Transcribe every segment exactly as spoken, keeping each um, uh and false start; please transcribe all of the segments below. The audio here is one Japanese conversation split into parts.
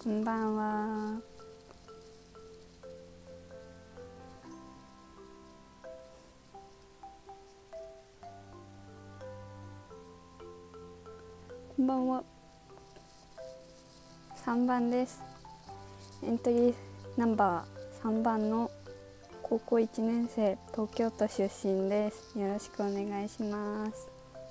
こんばんは。こんばんは。さんばんです。エントリーナンバーさんばんの高校いちねん生、東京都出身です。よろしくお願いします。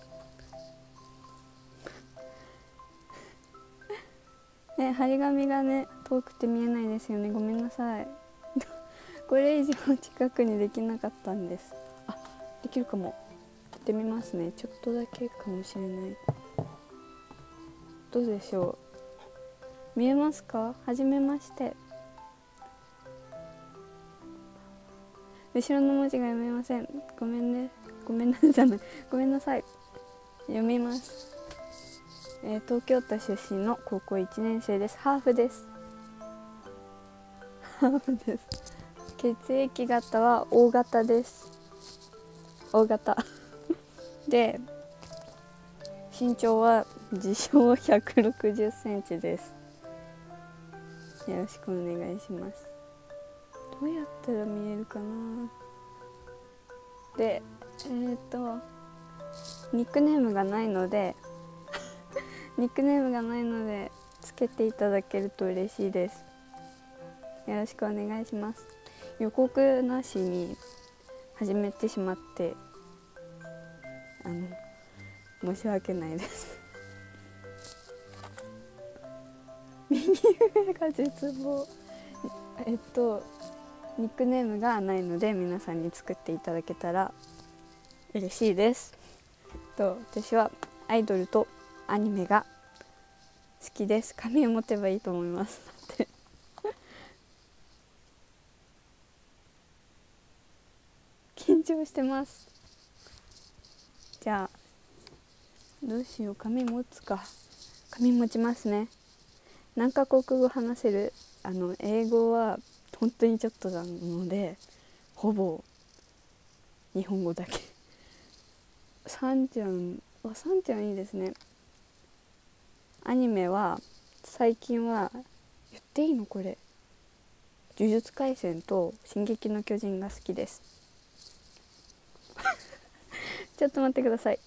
ね、張り紙がね遠くて見えないですよね。ごめんなさい。これ以上近くにできなかったんです。あ、できるかも。やってみますね。ちょっとだけかもしれない。どうでしょう。見えますか？はじめまして。後ろの文字が読めません。ごめんね。ごめんなじゃない。ごめんなさい。読みます。えー、東京都出身の高校いちねん生です。ハーフです。ハーフです。血液型は O 型です。O 型で、身長は自称ひゃくろくじゅっセンチです。よろしくお願いします。どうやったら見えるかな。で、えー、っとニックネームがないのでニックネームがないのでつけていただけると嬉しいです。よろしくお願いします。予告なしに始めてしまってあの申し訳ないです右上が絶望。えっとニックネームがないので皆さんに作っていただけたら嬉しいです。と私はアイドルとアニメが好きです。紙を持てばいいと思いますって緊張してます。じゃあどうしよう。紙持つか。紙持ちますね。何カ国語話せる。あの英語は本当にちょっとなのでほぼ日本語だけさんちゃんはさんちゃんいいですね。アニメは最近は言っていいのこれ、呪術廻戦と進撃の巨人が好きですちょっと待ってください。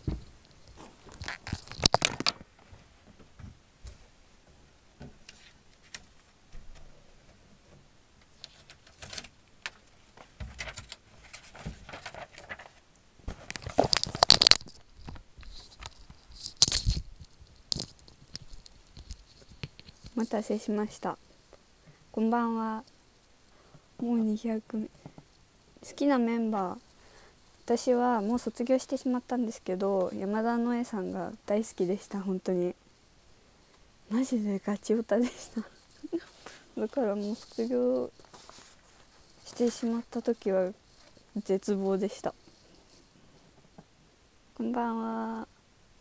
お待たせしました。こんばんは。もうにひゃくめ。好きなメンバー、私はもう卒業してしまったんですけど山田のえさんが大好きでした。本当にマジでガチオタでしただからもう卒業してしまった時は絶望でした。こんばんは。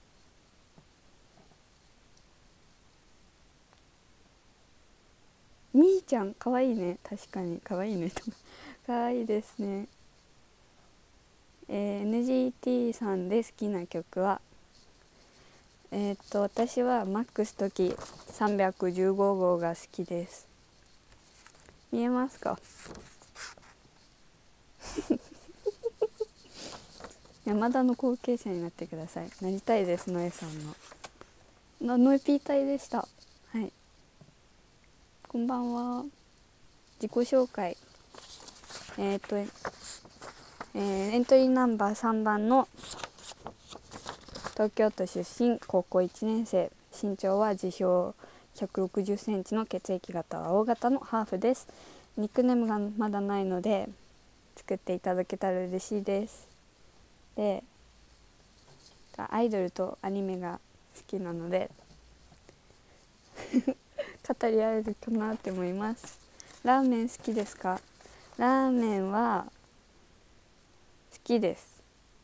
みーちゃんかわいいね。確かにかわいいねとかかわいいですね。えー、エヌジーティー さんで好きな曲はえー、っと私はマックス時さんびゃくじゅうご号が好きです。見えますか？山田の後継者になってください。なりたいです。のえさんののノエピー隊でした。はい、こんばんは。自己紹介。えー、っと、えー、エントリーナンバーさんばんの東京都出身、高校いちねん生、身長は自称ひゃくろくじゅっセンチの血液型は O 型のハーフです。ニックネームがまだないので作っていただけたら嬉しいです。で、アイドルとアニメが好きなので語り合えるかなって思います。ラーメン好きですか？ラーメンは好きです。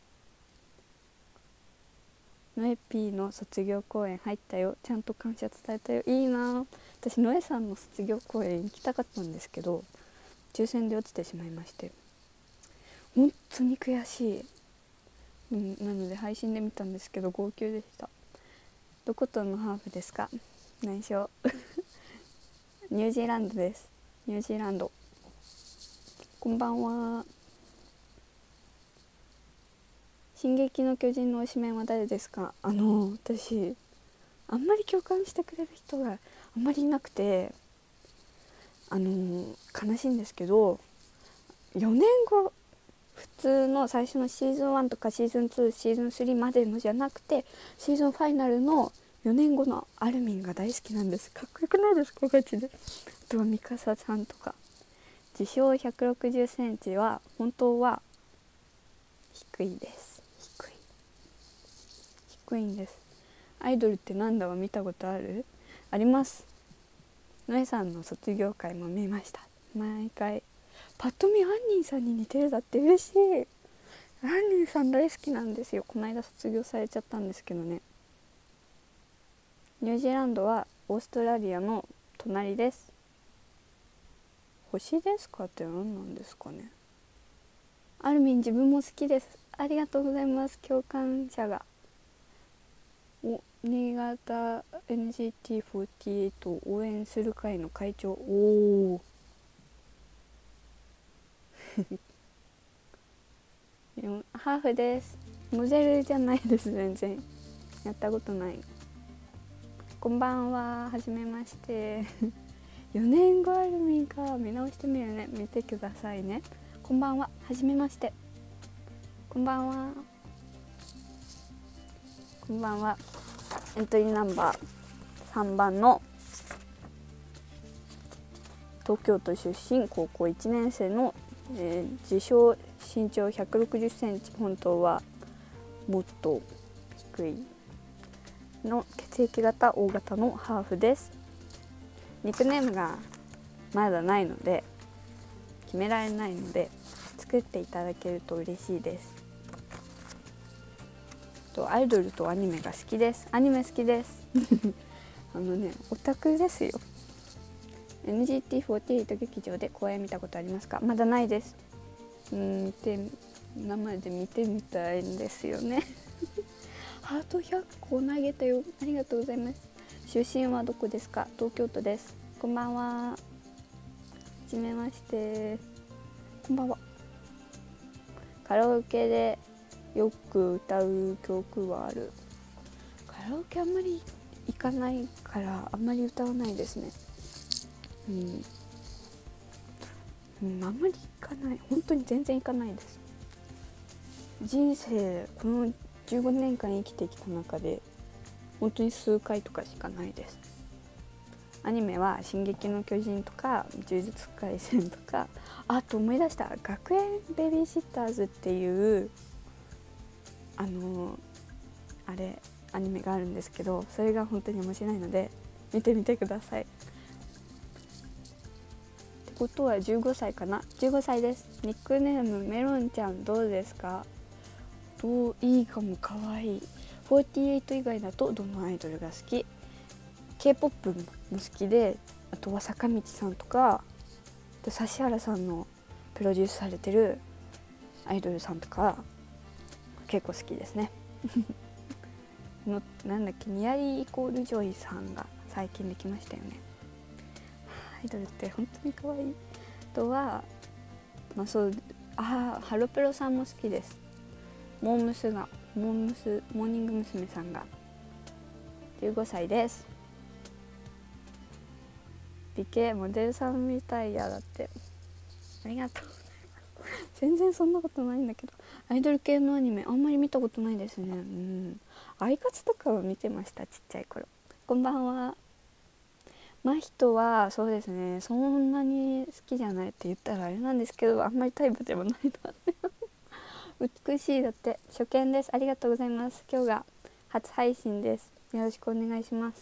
ノエピーの卒業公演入ったよ。ちゃんと感謝伝えたよ。いいな。私ノエさんの卒業公演行きたかったんですけど抽選で落ちてしまいまして本当に悔しい、うん、なので配信で見たんですけど号泣でした。どことのハーフですか？内緒ニュージーランドです。ニュージーランド。こんばんは。進撃の巨人の推しメンは誰ですか？あの私あんまり共感してくれる人があんまりいなくて、あの悲しいんですけど、よねんご、普通の最初のシーズンワンとかシーズンツー、シーズンスリーまでのじゃなくて、シーズンファイナルのよねんごのアルミンが大好きなんです。かっこよくないですか？ガチで。あとはミカサさんとか。自称ひゃくろくじゅっセンチは本当は低いです。低い低いんです。アイドルってなんだは見たことある？あります。のえさんの卒業会も見ました。毎回パッと見アンニーさんに似てる。だって嬉しい。アンニーさん大好きなんですよ。この間卒業されちゃったんですけどね。ニュージーランドはオーストラリアの隣です。星ですかって何なんですかね。アルミン自分も好きです。ありがとうございます。共感者が。お、新潟 エヌジーティーフォーティーエイト を応援する会の会長。おーハーフです。モデルじゃないです。全然やったことない。こんばんは、はじめましてよねんごアルミンか。見直してみるね。見てくださいね。こんばんは、はじめまして。こんばんは。こんばんは。エントリーナンバーさんばんの東京都出身、高校いちねん生の、えー、自称身長ひゃくろくじゅっセンチ、本当はもっと低いの血液型 O 型のハーフです。ニックネームがまだないので決められないので作っていただけると嬉しいです。とアイドルとアニメが好きです。アニメ好きですあのね、オタクですよ。 エヌジーティーフォーティーエイト 劇場で公演見たことありますか？まだないです。うーんで生で見てみたいんですよねハートひゃっこ投げたよ。ありがとうございます。出身はどこですか？東京都です。こんばんは。はじめまして。こんばんは。カラオケでよく歌う曲はある？カラオケあんまり行かないからあんまり歌わないですね。うん、うん、あんまり行かない。本当に全然行かないです。人生このじゅうごねんかん生きてきた中で本当に数回とかしかないです。アニメは進撃の巨人とか呪術廻戦とか、あと思い出した、学園ベビーシッターズっていうあのあれアニメがあるんですけど、それが本当に面白いので見てみてください。ってことはじゅうごさいかな。じゅうごさいです。ニックネームメロンちゃんどうですか？どう？いいかも。かわいい。フォーティーエイト以外だとどのアイドルが好き？ K-ポップ も好きで、あとは坂道さんとか指原さんのプロデュースされてるアイドルさんとか結構好きですねのなんだっけ、ニアリーイコールジョイさんが最近できましたよね。アイドルって本当に可愛い。あとはまあそう、あハロプロさんも好きです。モームスがモームスモーニング娘。さんがじゅうごさいです。美形モデルさんみたいや。だってありがとう全然そんなことないんだけど、アイドル系のアニメあんまり見たことないですね。うん、アイカツとかは見てました、ちっちゃい頃。こんばんは。真人はそうですね、そんなに好きじゃないって言ったらあれなんですけど、あんまりタイプでもないの美しい。だって初見です。ありがとうございます。今日が初配信です。よろしくお願いします。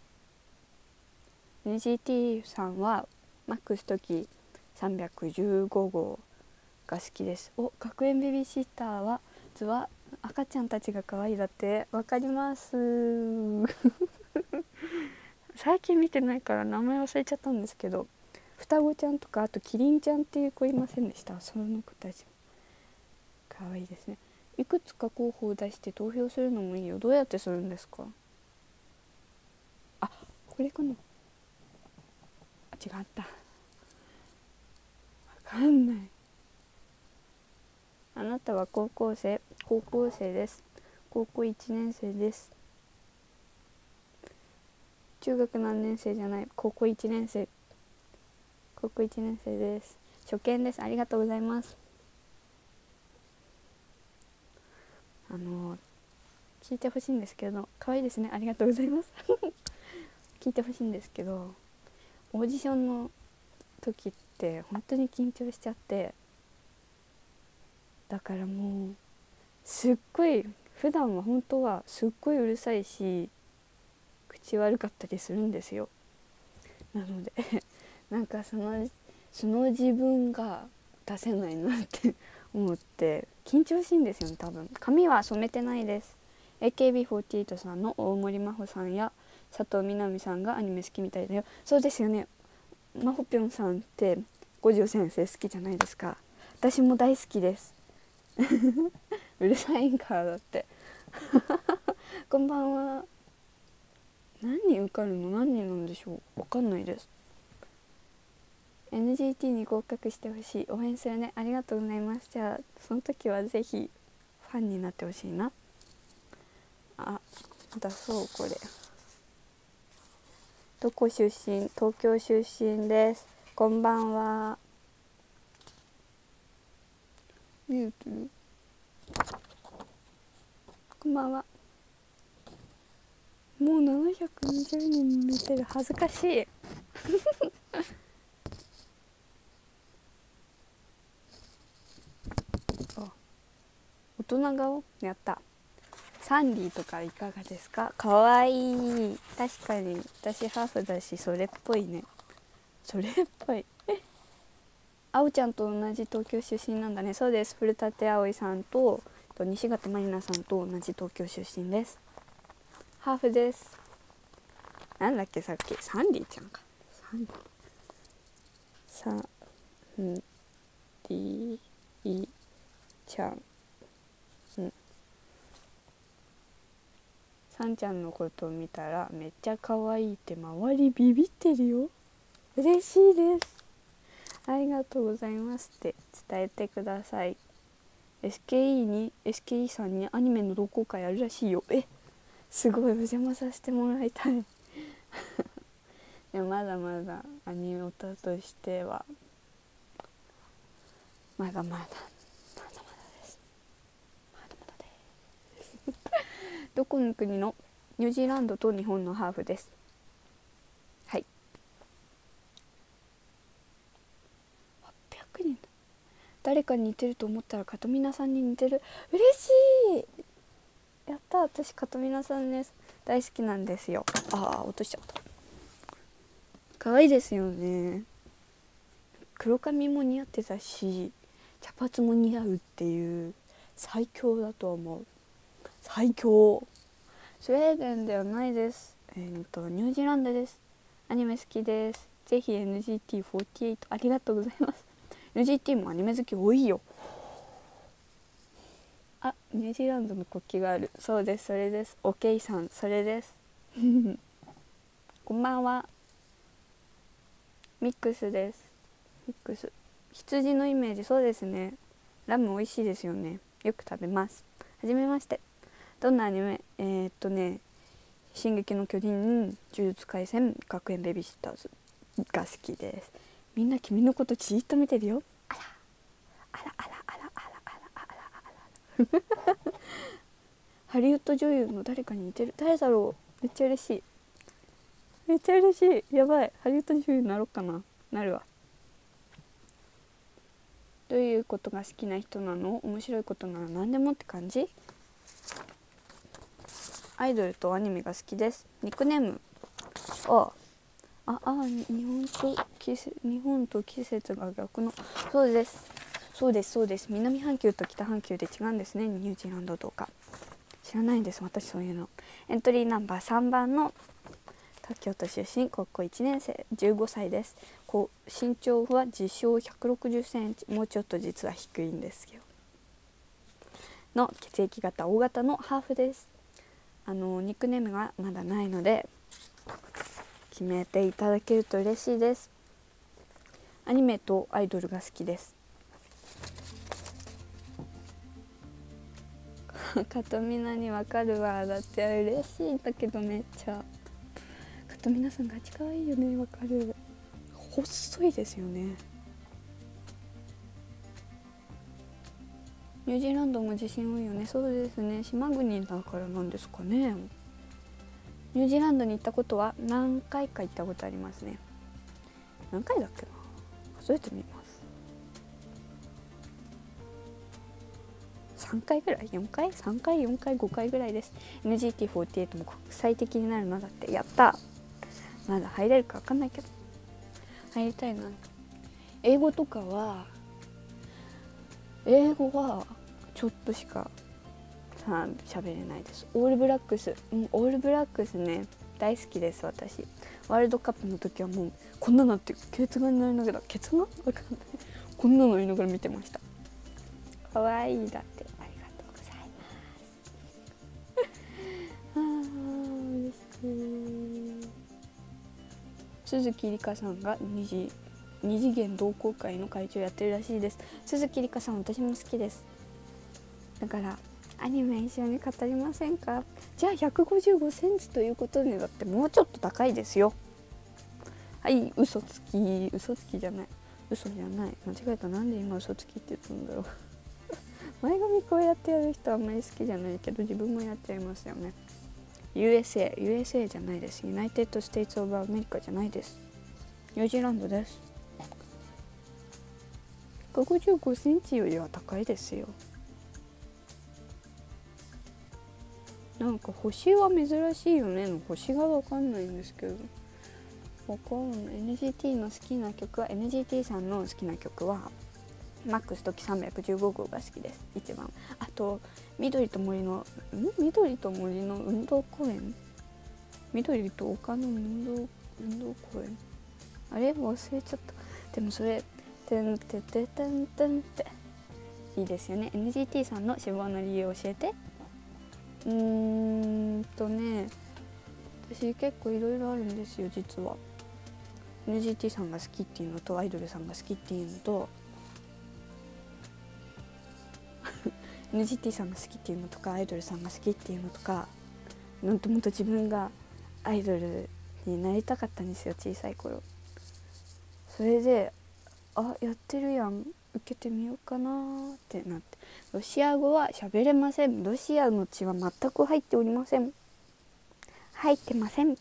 エヌジーティー さんはマックス時さんびゃくじゅうごごうが好きです。お、学園ベビーシッターは図は赤ちゃんたちが可愛い。だってわかります最近見てないから名前忘れちゃったんですけど、双子ちゃんとかあとキリンちゃんっていう子いませんでした？その子たち可愛いですね。いくつか候補を出して投票するのもいいよ。どうやってするんですか？あ、これかな。 った、わかんない。あなたは高校生？高校生です。高校いちねん生です。中学何年生じゃない、高校いちねん生。高校いちねん生です。初見です。ありがとうございます。あの聞いてほしいんですけど、可愛いですね、ありがとうございます聞いてほしいんですけど、オーディションの時って本当に緊張しちゃって、だからもうすっごい、普段は本当はすっごいうるさいし口悪かったりするんですよ。なのでなんかそのその自分が出せないなって思って緊張しいんですよね。多分髪は染めてないです。 エーケービーフォーティーエイト さんの大森真帆さんや佐藤みなみさんがアニメ好きみたいだよ。そうですよね、真帆ぴょんさんって五条先生好きじゃないですか。私も大好きですうるさいんかだってこんばんは。何人受かるの？何人なんでしょう、わかんないです。 エヌジーティー に合格してほしい、応援するね、ありがとうございます。じゃあその時はぜひファンになってほしいな。あ、だそう、これどこ出身？東京出身です。こんばんは。ミュート、こんばんは。もうななひゃくにじゅうにん見てる、恥ずかしいあ、大人顔やった。サンディとかいかがですか？かわいい。確かに私ハーフだしそれっぽいね。それっぽい。あおちゃんと同じ東京出身なんだね。そうです。古舘葵さんと西形まりなさんと同じ東京出身です。ハーフです。なんだっけさっき、サンディちゃんか。サンディサンディちゃん、うん、さんちゃんのことを見たらめっちゃ可愛いって周りビビってるよ。嬉しいです。ありがとうございますって伝えてください。 エスケーイー に エスケーイー さんにアニメの同好会あるらしいよ。え、すごい、お邪魔させてもらいたいでもまだまだアニオタとしてはまだまだまだまだです。まだまだですどこの国の？ニュージーランドと日本のハーフです。はい、はっぴゃくにん。誰かに似てると思ったらカトミナさんに似てる。嬉しい。やった、私カトミナさんです。大好きなんですよ。あー、落としちゃった。可愛いですよね。黒髪も似合ってたし茶髪も似合うっていう、最強だと思う。最強。スウェーデンではないです。えー、とニュージーランドです。アニメ好きです。ぜひ エヌジーティーフォーティーエイト ありがとうございます。 エヌジーティー もアニメ好き多いよ。あ、ニュージーランドの国旗がある。そうです、それです。オケイさん、それですこんばんは。ミックスです。ミックス、羊のイメージ。そうですね、ラム美味しいですよね。よく食べます。はじめまして。どんなアニメ？えー、っとね進撃の巨人、呪術廻戦、学園ベビーシッターズが好きです。みんな君のことじーっと見てるよ。あらあらあらあらあらあらあらあらハリウッド女優の誰かに似てる。誰だろう。めっちゃ嬉しい。めっちゃ嬉しい。やばい、ハリウッド女優になろうかな。なるわ。どういうことが好きな人なの？面白いことなら何でもって感じ？アイドルとアニメが好きです。ニックネーム、あああ、日本と季節日本と季節が逆の。そうですそうですそうです。南半球と北半球で違うんですね、ニュージーランドとか。知らないんです、私そういうの。エントリーナンバーさんばんの東京都出身、高校いちねん生、じゅうごさいです。こう身長は自称ひゃくろくじゅっセンチ、もうちょっと実は低いんですよ。の血液型 O 型のハーフです。あのニックネームがまだないので決めていただけると嬉しいです。 アニメとアイドルが好きです。かとみなにわかるわ。だって嬉しいんだけど、めっちゃかとみなさんガチ可愛いよね。わかる。細いですよね。ニュージーランドも地震多いよね。そうですね、島国だからなんですかね。ニュージーランドに行ったことは何回か行ったことありますね。何回だっけな、数えてみます。さんかいぐらい、よんかい、さんかい、よんかい、ごかいぐらいです。 エヌジーティーフォーティーエイト も国際的になるのだって。やった。まだ入れるか分かんないけど入りたいな。英語とかは英語はちょっとしか喋れないです。オールブラックス、うん、オールブラックスね、大好きです。私ワールドカップの時はもうこんなのってケツがになりながら、ケツがわかんない、こんなの言いながら見てました。可愛いだって。ありがとうございますあー嬉しい。鈴木里香さんが二次二次元同好会の会長やってるらしいです。鈴木里香さん私も好きです。だからアニメ一緒に語りませんか。じゃあひゃくごじゅうごセンチということで、だってもうちょっと高いですよ。はい、嘘つき、嘘つきじゃない、嘘じゃない、間違えた。なんで今嘘つきって言ったんだろう前髪こうやってやる人あんまり好きじゃないけど、自分もやっちゃいますよね。 ユーエスエー ユーエスエー じゃないです。ユナイテッドステイツオブアメリカじゃないです。ニュージーランドです。ひゃくごじゅうごセンチよりは高いですよ。なんか星は珍しいよねの星が分かんないんですけど、わかんない。 エヌジーティー の好きな曲は エヌジーティー さんの好きな曲はマックス時さんびゃくじゅうご号が好きです。一番。あと緑と森のん緑と森の運動公園、緑と丘の運動運動公園、あれ忘れちゃった。でもそれてんてててんてんっていいですよね。 エヌジーティー さんの死亡の理由を教えて。うーんとね、私結構いろいろあるんですよ実は。 エヌジーティー さんが好きっていうのとアイドルさんが好きっていうのとエヌジーティー さんが好きっていうのとかアイドルさんが好きっていうのとか、なんともっと自分がアイドルになりたかったんですよ小さい頃。それであやってるやん、受けてみようかなってなって。ロシア語は喋れません。ロシアの血は全く入っておりません。入ってません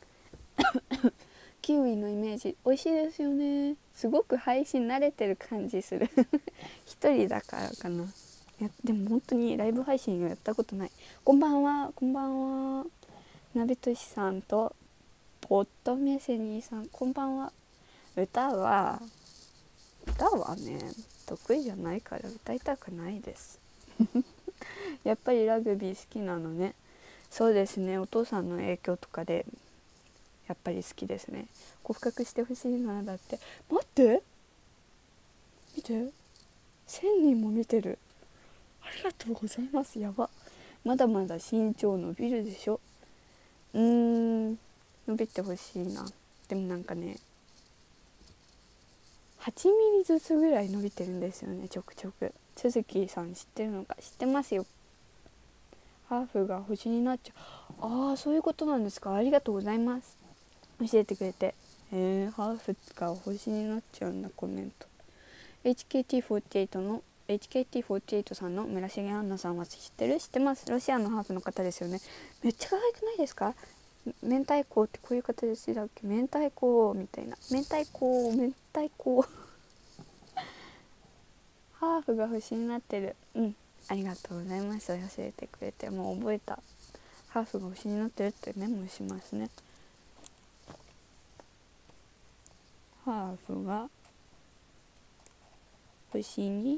キウイのイメージ美味しいですよね。すごく配信慣れてる感じする一人だからかな。いやでも本当にライブ配信をやったことない。こんばんは、こんばんは。なべとしさんとポッドメセニーさん、こんばんは。歌は歌はね得意じゃないから歌いたくないですやっぱりラグビー好きなのね。そうですね、お父さんの影響とかでやっぱり好きですね。告白してほしいな。だって待って見て、せんにんも見てる。ありがとうございます。やば、まだまだ身長伸びるでしょ。うーん伸びてほしいな。でもなんかねはちミリずつぐらい伸びてるんですよね、ちょくちょく。鈴木さん知ってるのか。知ってますよ。ハーフが星になっちゃう。ああそういうことなんですか。ありがとうございます、教えてくれて。えー、ハーフが星になっちゃうんだ。コメント エイチケーティーフォーティーエイト の エイチケーティーフォーティーエイト さんの村重杏奈さんは知ってる？知ってます。ロシアのハーフの方ですよね。めっちゃ可愛くないですか。明太子ってこういう形だっけ。明太子みたいな。明太子明太子ハーフが星になってる。うんありがとうございます。教えてくれて。もう覚えた。ハーフが星になってるってメモしますね。ハーフが星に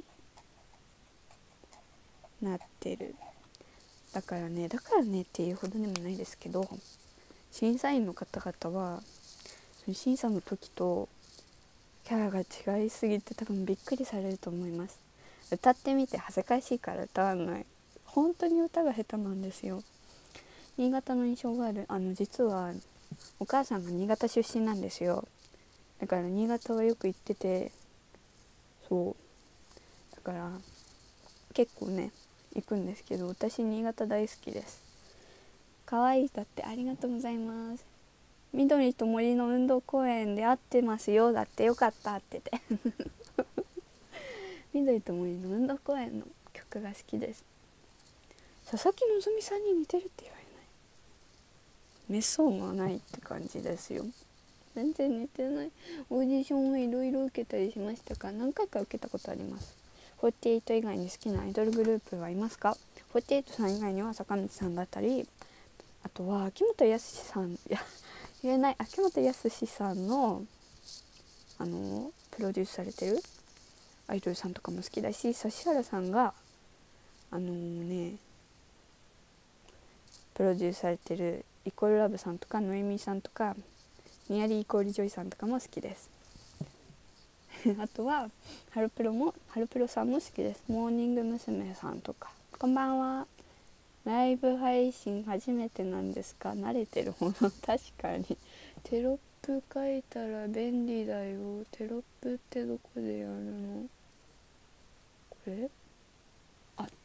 なってる。だからねだからねっていうほどでもないですけど、審査員の方々は審査の時とキャラが違いすぎて多分びっくりされると思います。歌ってみて。恥ずかしいから歌わない。本当に歌が下手なんですよ。新潟の印象がある。あの実はお母さんが新潟出身なんですよ。 だから新潟はよく行ってて、そうだから結構ね行くんですけど、私新潟大好きです。可愛いだって、ありがとうございます。緑と森の運動公園で会ってますよ、だってよかったって言って緑と森の運動公園の曲が好きです。佐々木希さんに似てるって言われない。めっそうもないって感じですよ。全然似てない。オーディションはいろいろ受けたりしましたか？何回か受けたことあります。フォーティエイト以外に好きなアイドルグループはいますか？フォーティエイトさん以外には坂道さんだったり、あとは秋元康さん、いや言えない、秋元康さんのあのプロデュースされてるアイドルさんとかも好きだし、指原さんがあのねプロデュースされてるイコールラブさんとかノエミさんとかニアリーイコールジョイさんとかも好きですあとはハロプロもハロプロさんも好きです。モーニング娘。さんとか。こんばんは。ライブ配信初めてなんですか？慣れてるもの確かに。テロップ書いたら便利だよ。テロップってどこでやるの？これあった。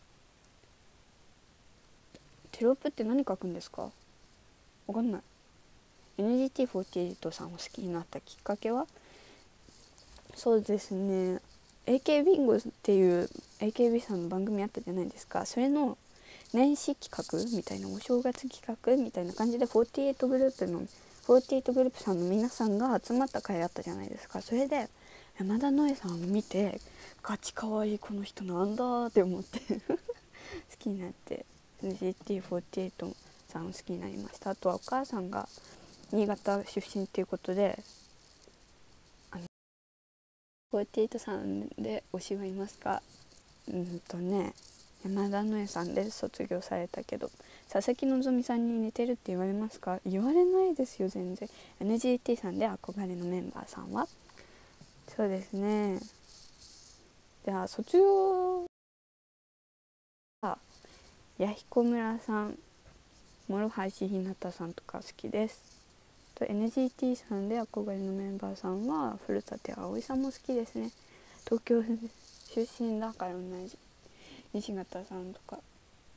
テロップって何書くんですか？わかんない。 エヌジーティーフォーティーエイト さんを好きになったきっかけは、そうですね エーケー ビンゴっていう エーケービー さんの番組あったじゃないですか。それの年始企画みたいな、お正月企画みたいな感じでフォーティーエイトグループのフォーティーエイトグループさんの皆さんが集まった会あったじゃないですか。それで山田のえさんを見て、ガチ可愛いこの人なんだって思って好きになって エヌジーティーフォーティーエイト さんを好きになりました。あとはお母さんが新潟出身っていうことで、あのフォーティーエイトさんで推しはいますか？うんとね山田のえさんで卒業されたけど、佐々木希さんに似てるって言われますか？言われないですよ全然。 エヌジーティー さんで憧れのメンバーさんは、そうですね、じゃあ卒業は弥彦村さん、諸橋ひなたさんとか好きです。と エヌジーティー さんで憧れのメンバーさんは古舘葵さんも好きですね。東京出身だから同じ。西形さんとか。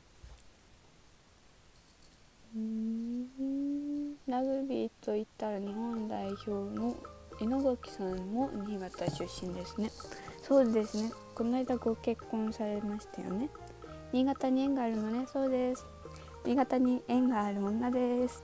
うーんラグビーといったら日本代表の稲垣さんも新潟出身ですね。そうですね、この間ご結婚されましたよね。新潟に縁があるのね。そうです、新潟に縁がある女です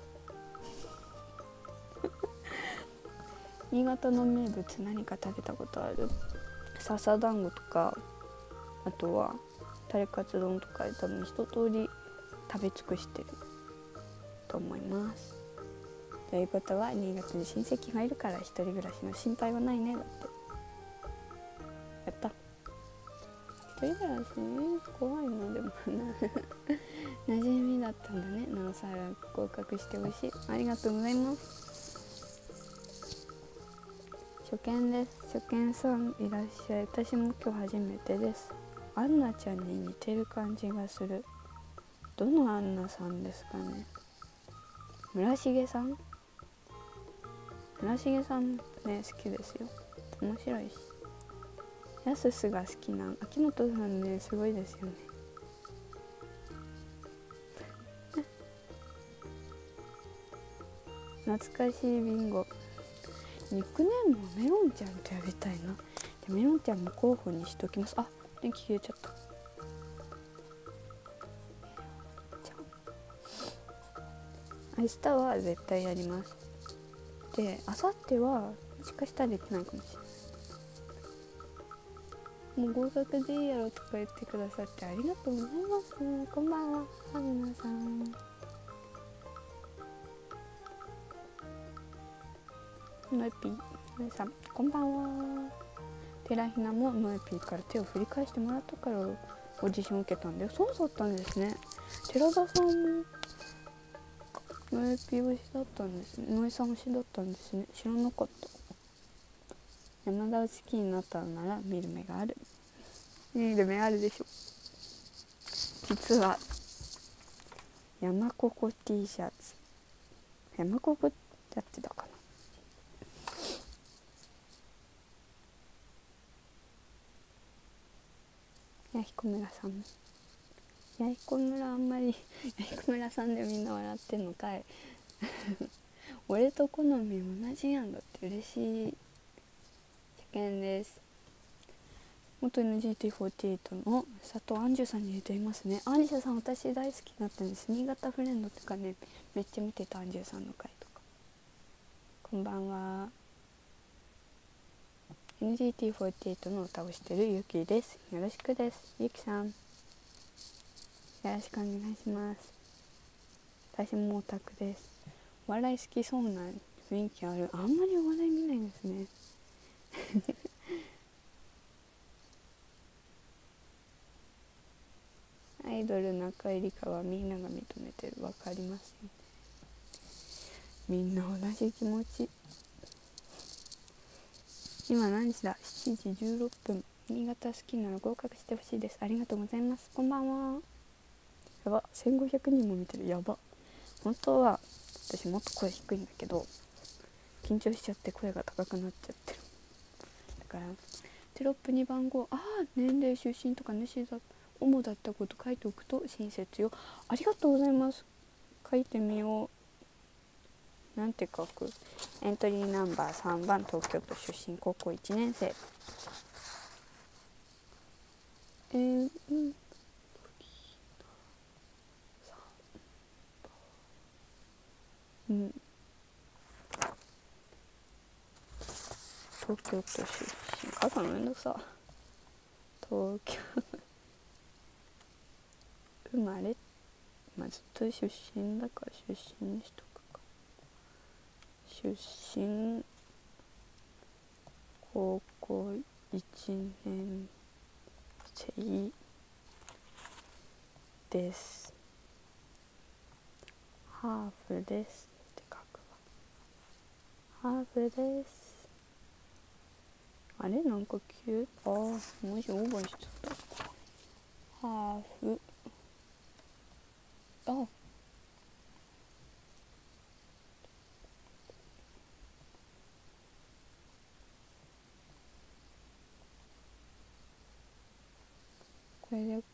新潟の名物何か食べたことある？笹団子とか、あとはタレカツ丼とかで多分一通り食べ尽くしてると思います。ということは新潟に親戚がいるから一人暮らしの心配はないね。だってやった。一人暮らし怖いのでもな馴染みだったんだね。なおさら合格してほしい。ありがとうございます。初見です。初見さんいらっしゃい。私も今日初めてです。アンナちゃんに似てる感じがする。どのアンナさんですかね？村重さん村重さんね、好きですよ。面白いし。やすすが好きな秋元さんね、すごいですよね懐かしいビンゴ。ニックネームはメロンちゃんとやりたいな。でメロンちゃんも候補にしときます。あ、電気消えちゃった。明日は絶対やります。で、明後日はもしかしたらできないかもしれない。もう合格でいいやろとか言ってくださってありがとうございます。こんばんは、はるなさん。ノエピー、ノエさん、こんばんは。テラヒナもノエピーから手を振り返してもらったからオーディション受けたんで。そうだったんですね。寺田さんもノエピー推しだったんですね。ノエさん推しだったんですね。知らなかった。山田を好きになったのなら見る目がある。見る目あるでしょ。実は山ココ T シャツ、山ココだってたかな。 やひこ村さん、やひこ村あんまりやひこ村さんでみんな笑ってんのかい俺と好み同じやんだって嬉しい。初見です。元 エヌジーティーフォーティーエイト の佐藤杏樹さんに似ていますね。杏樹さん私大好きだったんです。新潟フレンドとかねめっちゃ見てた、杏樹さんの回とか。こんばんは。 エヌジーティーフォーティーエイト の歌をしてるゆきです。よろしくです。ゆきさんよろしくお願いします。私もオタクです。お笑い好きそうな雰囲気ある。あんまりお笑い見ないですねアイドル中井理香はみんなが認めてる。わかりますよね。みんな同じ気持ち。今何時だ、しちじじゅうろっぷん。新潟好きなら合格してほしいです。ありがとうございます。こんばんは。やば、せんごひゃくにんも見てる。やば。本当は私もっと声低いんだけど緊張しちゃって声が高くなっちゃってる。だからテロップに番号、ああ年齢出身とか主だ主だったこと書いておくと親切よ。ありがとうございます。書いてみよう。なんて書く？エントリーナンバーさんばん、東京都出身、高校いちねん生。えー、うんうん、東京都出身、書くのめんどくさ。東京生まれ、まあ、ずっと出身だから出身にしとくか。出身高校いちねん生です。ハーフですって書くわ。ハーフです。あれなんか急、あー文字オーバーしちゃった。ハーフ、あこれで OK。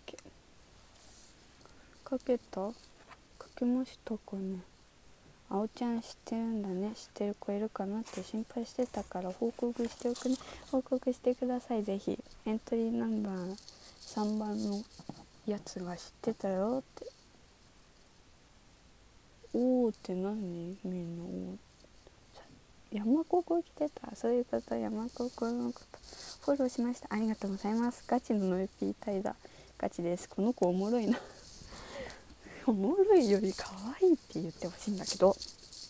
書けた？書けましたかね。あおちゃん知ってるんだね。知ってる子いるかなって心配してたから報告しておくね。報告してください。ぜひ。エントリーナンバーさんばんのやつが知ってたよって。おーって何？みんなおー。山高校来てた。そういうこと。山高校のことフォローしました。ありがとうございます。ガチのノイピー隊だ。ガチです。この子おもろいなおもろいより可愛いって言ってほしいんだけど。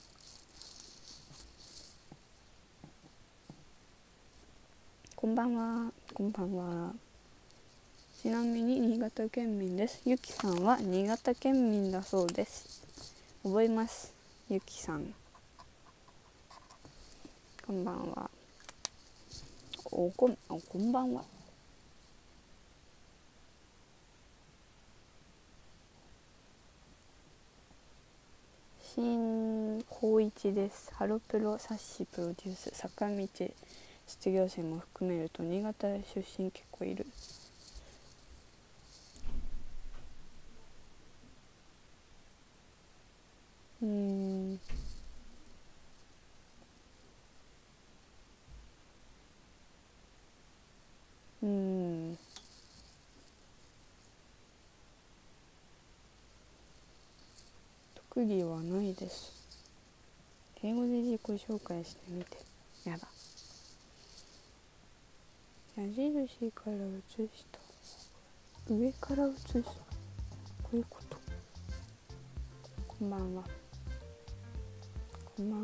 こんばんは。こんばんは。ちなみに新潟県民です。ゆきさんは新潟県民だそうです。覚えます。ゆきさん。こんばんは。おこん、おこんばんは。新高一です。ハロプロ冊子プロデュース、坂道卒業生も含めると新潟出身結構いる。うーんうーん特技はないです。英語で自己紹介してみて。やだ。矢印から写した上から写す、こういうこと。こんばんは。こんばんは。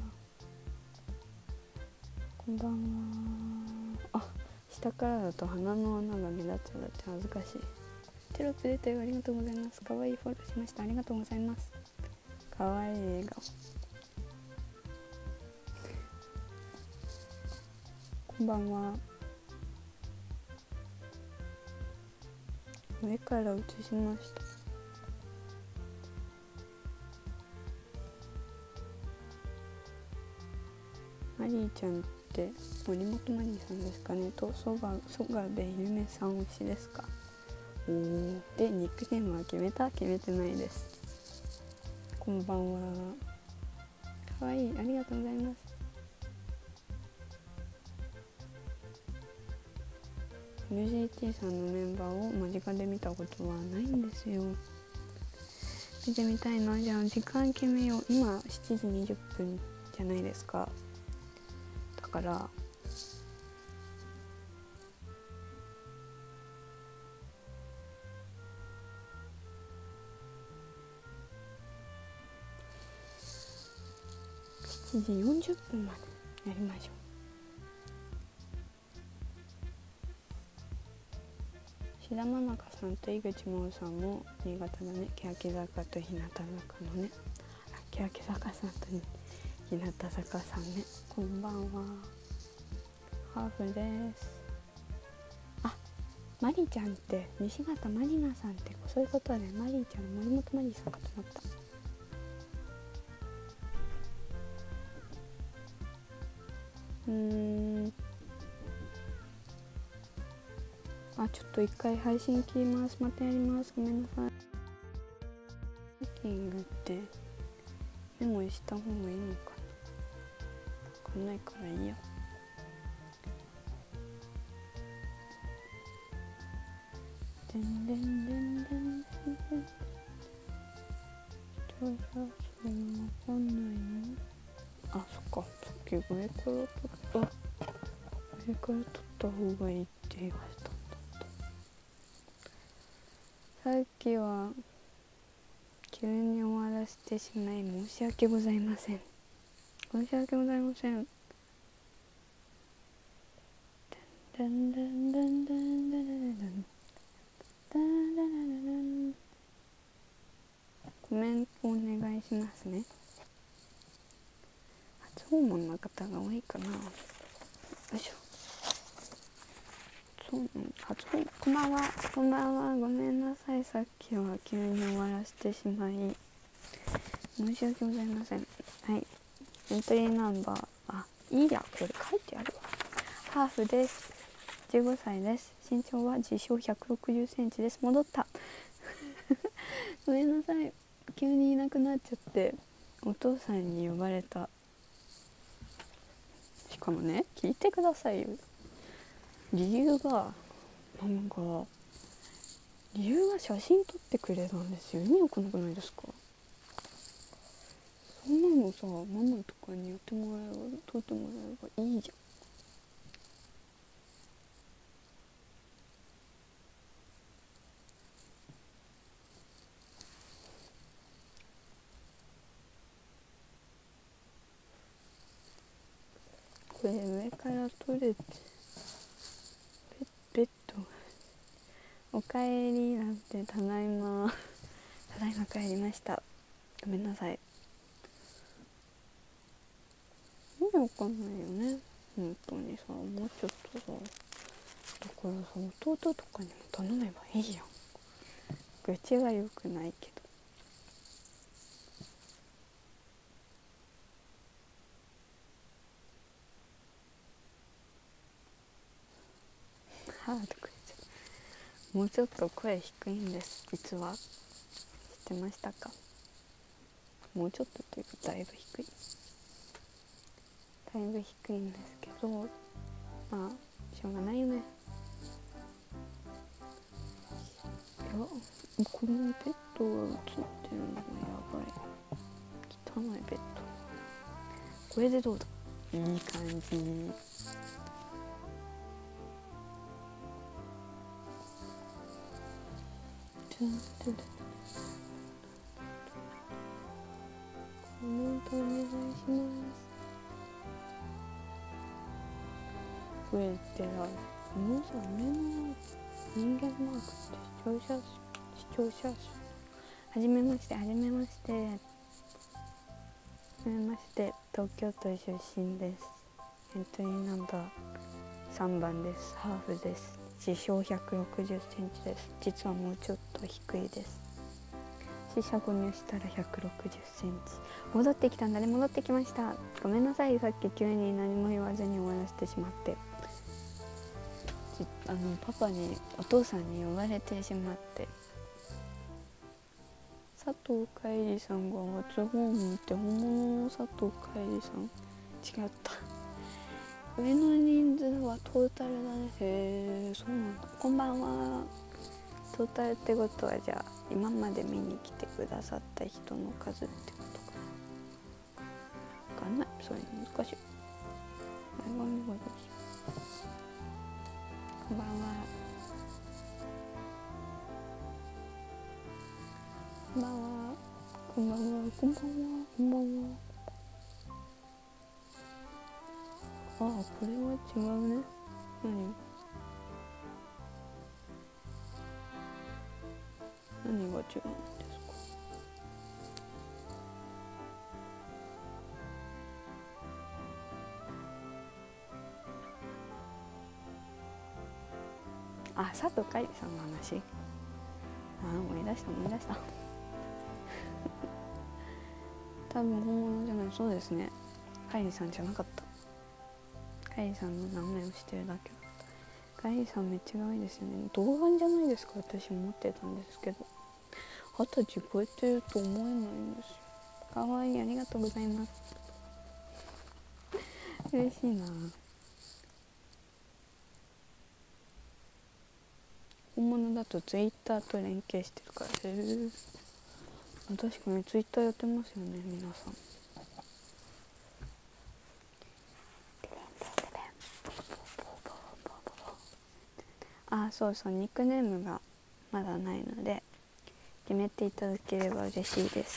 こんばんは。あ、下からだと鼻の穴が目立っちゃう。だって恥ずかしい。テロップ出たよ。ありがとうございます。かわいいフォローしました。ありがとうございます。かわいい笑顔。こんばんは。上から写しました。マリーちゃんって森本マリーさんですかね。とそばそがべゆめさん推しですか。 おーでニックネームは決めた？決めてないです。こんばんは。かわいい、ありがとうございます。エルジーティー さんのメンバーを間近で見たことはないんですよ。見てみたいな。じゃあ時間決めよう。今しちじにじゅっぷんじゃないですか。だからしちじよんじゅっぷんまでやりましょう。志田愛香さんと井口真央さんも新潟だね。欅坂と日向坂のね。あ、欅坂さんと日向坂さんね。こんばんは。ハーフです。あ、マリちゃんって西形まりなさんってそういうことね。マリーちゃん、森本マリーさんかと思った。うーんあ、ちょっと一回配信切ります。またやります。ごめんなさい。ハッキングってメモした方がいいのかな。わかんないからいいや。でんでんでんでんでんでん。それそれわかんないの。あ、そっか。さっき上から取った。上から取った方がいいって言われた。さっきは急に終わらせてしまい申し訳ございません。申し訳ございません。ダンダンダンダンダンダンダンダンダンダン。コメントお願いしますね。初訪問の方が多いかな。よいしょ。そう、初訪問。こんばんは。こんばんは。ごめんなさい。さっきは急に終わらせてしまい申し訳ございません。はい。エントリーナンバー、あ、いいや、これ書いてあるわ。ハーフです。じゅうごさいです。身長は自称ひゃくろくじゅっセンチです。戻ったごめんなさい。急にいなくなっちゃってお父さんに呼ばれた。しかもね、聞いてくださいよ。理由がなんか理由が写真撮ってくれたんですよ。意味わかんなくないですか？そんなのさ、ママとかにやってもらえば、撮ってもらえばいいじゃん。これ上から撮れてベッドおかえりなんて、ただいまただいま帰りました。ごめんなさい。意味わかんないよね本当にさ。もうちょっとさ、だからさ、弟とかにも頼めばいいやん。愚痴は良くないけど。ハードくれちゃう。もうちょっと声低いんです実は。知ってましたか？もうちょっとというかだいぶ低いだいぶ低いんですけど、まあしょうがないよね。いや、このベッドが映ってるのがやばい。汚いベッド。これでどうだ？いい感じ。コメントお願いします。増えてら、このさ、上の人間マークって視聴者視聴者数。はじめまして、はじめまして。はじめまして、東京都出身です。エントリーナンバーさんばんです。ハーフです。自称ひゃくろくじゅっセンチです。実はもうちょっと低いです。四捨五入したらひゃくろくじゅっセンチ。戻ってきたんだね。戻ってきました。ごめんなさい、さっき急に何も言わずに終わらせてしまって。 あのパパにお父さんに呼ばれてしまって、佐藤海里さんが初訪問って本物の佐藤海里さん？違った。上の人数はトータルだね。へえ、そうなんだ。こんばんは。トータルってことはじゃあ今まで見に来てくださった人の数ってことかな。わかんない。それ難しい。前髪がどうしこんばんは。こんばんは。こんばんは。こんばんは。こんばんは。ああ、これは違うね。何何が違うんですか？あ、佐藤海里さんの話。あ、思い出した思い出した多分本物じゃない。そうですね、海里さんじゃなかった。海里さんの名前をしてるだけだった。海里さんめっちゃ可愛いですよね。童顔じゃないですか。私思ってたんですけど、二十歳超えてると思えないんですよ。可愛い、ありがとうございます。嬉しいな。本物だとツイッターと連携してるから。へえ。確かにツイッターやってますよね、皆さん。あ、そうそう、ニックネームがまだないので決めていただければ嬉しいです。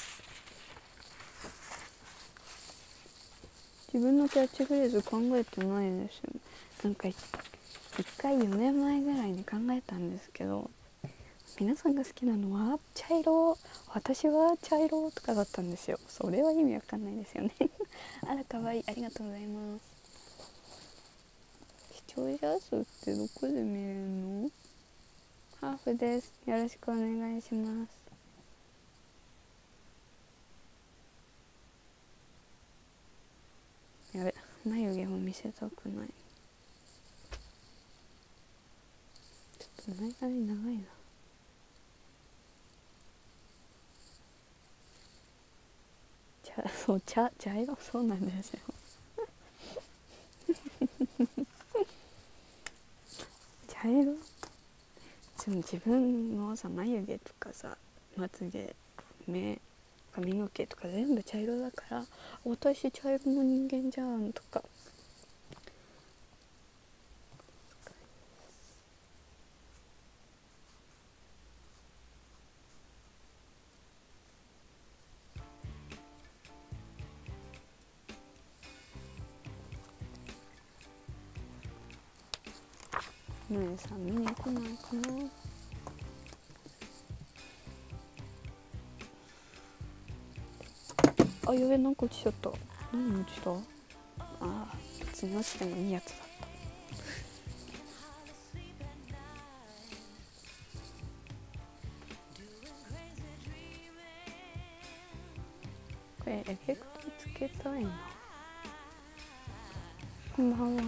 自分のキャッチフレーズ考えてないんですよ。なんか一回よねんまえぐらいに考えたんですけど、皆さんが好きなのは茶色、私は茶色とかだったんですよ。それは意味わかんないですよねあら、かわいい、ありがとうございます。視聴者数ってどこで見れるの？ハーフです。よろしくお願いします。やべ、眉毛を見せたくない。ちょっと前髪長いな。茶、そう茶茶色、そうなんですよ茶色。でも自分のさ、眉毛とかさ、まつげ、目、髪の毛とか全部茶色だから、私茶色の人間じゃんとか。ねえさん見に来ないかな。あ、やべ、なんか落ちちゃった。何落ちた？ああ、別に落ちてもいいやつだった。これエフェクトつけたいな。こんばんは。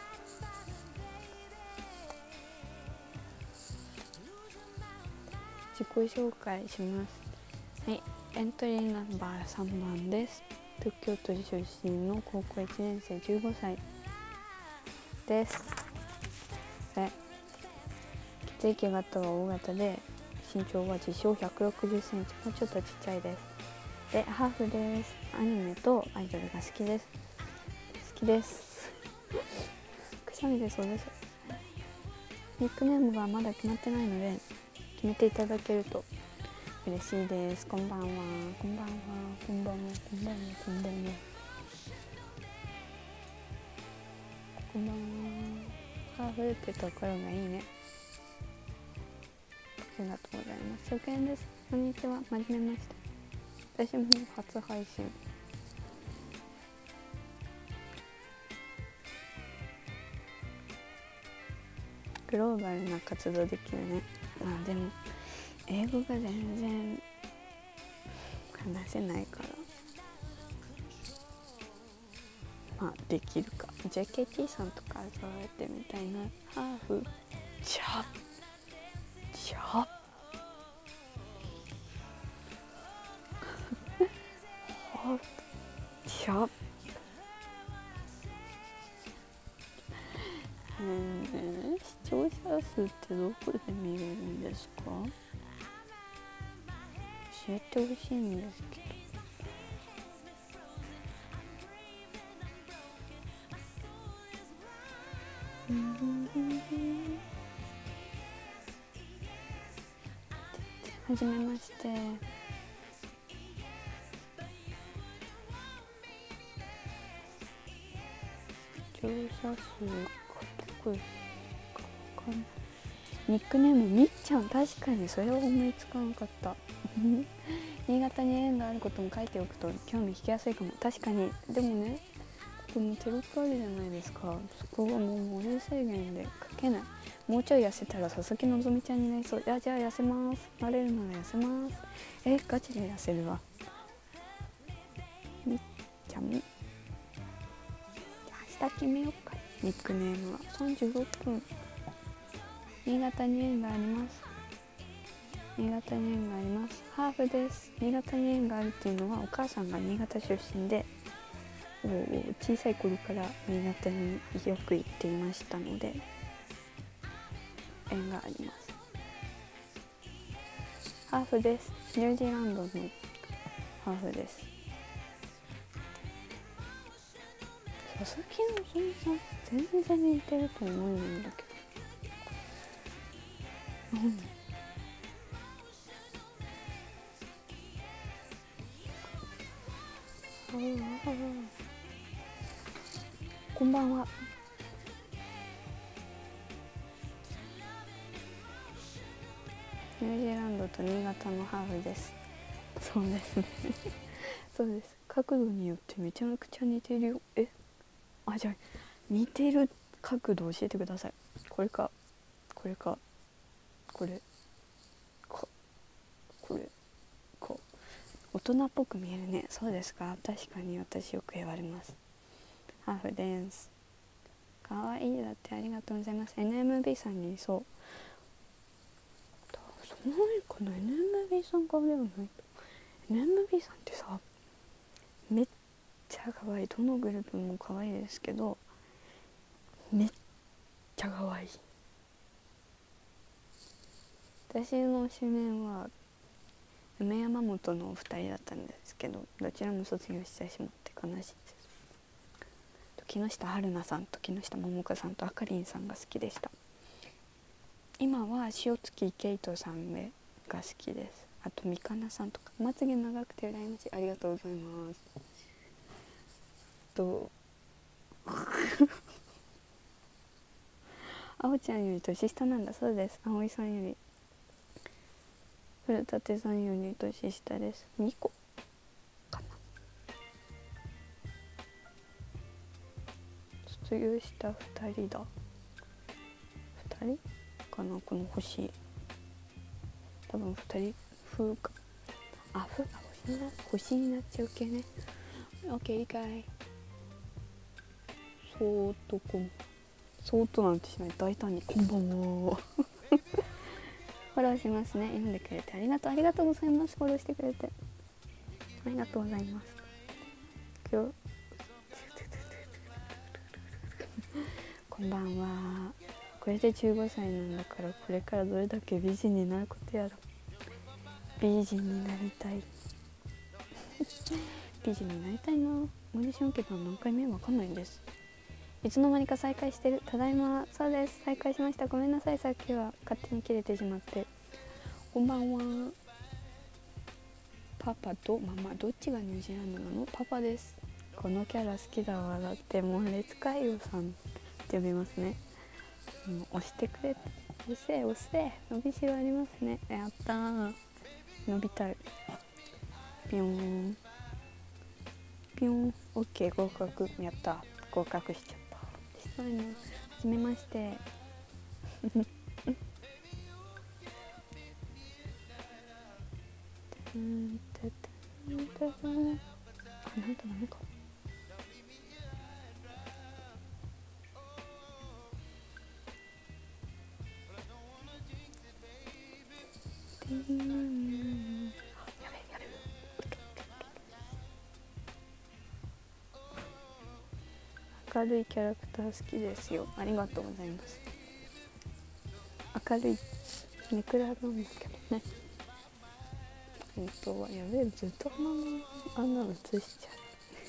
自己紹介します。はい、エントリーナンバーさんばんです。東京都出身の高校いちねん生、じゅうごさいです。で、血液型は O 型で、身長は自称ひゃくろくじゅっセンチ、もうちょっとちっちゃいです。で、ハーフです。アニメとアイドルが好きです。好きですくしゃみでそうです。ニックネームがまだ決まってないので決めていただけると嬉しいです。こんばんは、こんばんは、こんばんは、こんばんは、こんばんは、こんばんは。ハーフってところがいいね。ありがとうございます。初見です。こんにちは。はじめまして。私も初配信。グローバルな活動できるね。まあでも英語が全然話せないから、まあできるか。 ジェーケーティー さんとかそうやってみたいな。ハーフちゃちゃはちゃえー、視聴者数ってどこで見れるんですか？教えてほしいんですけど。はじめまして。視聴者数がどこかわかんない。ニックネームみっちゃん、確かにそれは思いつかなかった新潟に縁があることも書いておくと興味引きやすいかも。確かに。でもね、ここにテロップあるじゃないですか。そこがもうモデル制限で書けない。もうちょい痩せたら佐々木希ちゃんになりそう。いや、じゃあ痩せます。なれるなら痩せます。え、ガチで痩せるわ。みっちゃん、じゃあ明日決めようか。ニックネームはさんじゅうろっぷん。新潟に縁があります。新潟に縁があります。ハーフです。新潟に縁があるっていうのはお母さんが新潟出身で、小さい頃から新潟によく行っていましたので縁があります。ハーフです。ニュージーランドのハーフです。佐々木希さん全然似てると思うんだけど、うん、こんばんは。ニュージーランドと新潟のハーフです。そうですねそうです。角度によってめちゃくちゃ似てるよ。え、あ、じゃあ似てる角度教えてください。これかこれかこれかこれか。大人っぽく見えるね。そうですか。確かに私よく言われます。ハーフです。かわいい。だって。ありがとうございます。 エヌエムビー さんにそうその前かな。 エヌエムビー さんからではないと。 エヌエムビー さんってさ、めっちゃ可愛い。どのグループも可愛いですけど、めっちゃ可愛い。私の指名は梅山本のお二人だったんですけど、どちらも卒業してしまって悲しいです。木下春菜さんと木下桃子さんとあかりんさんが好きでした。今は塩月ケイトさんが好きです。あと三かなさんとか。まつげ長くて羨ましい。ありがとうございます。とあおちゃんより年下なんだそうです。あおいさんより、古舘さんより年下です。にこかな。卒業したふたりだ。ふたりかな、この星。多分ふたり風か。あ、風が星にな星になっちゃう系ね。オッケー、理解。そーっとこんそーっとなんてしない。大胆にこんばんはフォローしますね。読んでくれてありがとう。ありがとうございます。フォローしてくれてありがとうございます。今日こんばんは。これでじゅうごさいなんだから、これからどれだけ美人になることやら。美人になりたい美人になりたいな。オーディション受けたの何回目わかんないんです。いつの間にか再開してる。ただいま。そうです、再開しました。ごめんなさい、さっきは勝手に切れてしまって。こんばんは。パパとママどっちがニュージーランドなの？パパです。このキャラ好きだわ。だってもう烈海王さんって呼びますね。もう押してくれ。押せ押せ。伸びしろありますね。やったー。伸びたい。ピョンピョン。オッケー、合格。やった。合格しちゃった。したいな。はじめましてうんたたたたあ、なんとダメか。 やべ明るいキャラクター好きですよ。ありがとうございます。明るいネクラなんだけどね。本当はやべえ、ずっと鼻のあんなの映しちゃ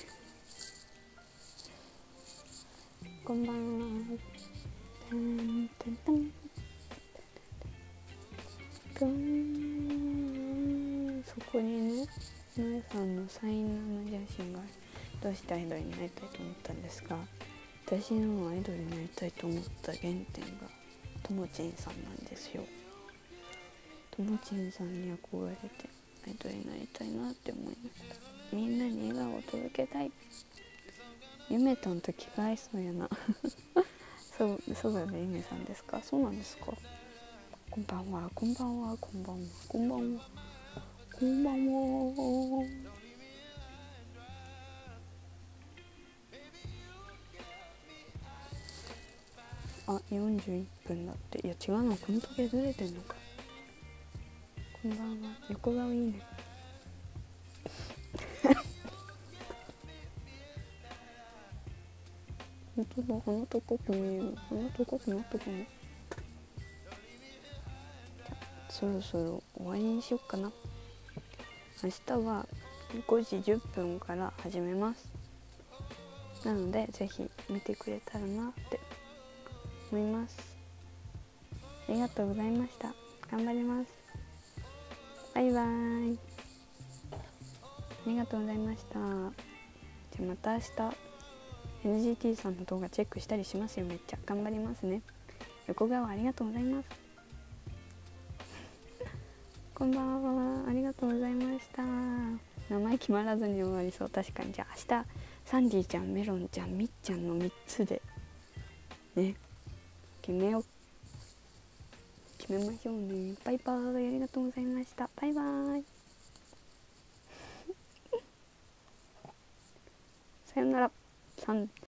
う。こんばんは。てんてんてんぷん。そこにね、皆さんのサインの写真がある。どうしてアイドルになりたいと思ったんですか？私のアイドルになりたいと思った原点がともちんさんなんですよ。ともちんさんに憧れてアイドルになりたいなって思いました。みんなに笑顔を届けたい。ゆめたんと気が合いそうやなそそうだね、ゆめさんですか？そうなんですか？こんばんは、こんばんは、こんばんは、こんばんは、こんばんは。あ、よんじゅういっぷんだって。いや違うの、この時計ずれてんのか。こんばんは、横顔いいね本当だ、鼻高く見える。鼻高くなったかな。そろそろ終わりにしよっかな。明日はごじじゅっぷんから始めます。なのでぜひ見てくれたらなって思います。ありがとうございました。頑張ります。バイバーイ。ありがとうございました。じゃあまた明日 エヌジーティー さんの動画チェックしたりしますよ。めっちゃ頑張りますね。横顔ありがとうございます。こんばんは、ありがとうございました。名前決まらずに終わりそう。確かに。じゃあ明日サンディちゃん、メロンちゃん、みっちゃんのみっつでね、決めよう。決めましょうね。バイバーイ。ありがとうございました。バイバーイ。さよなら。さん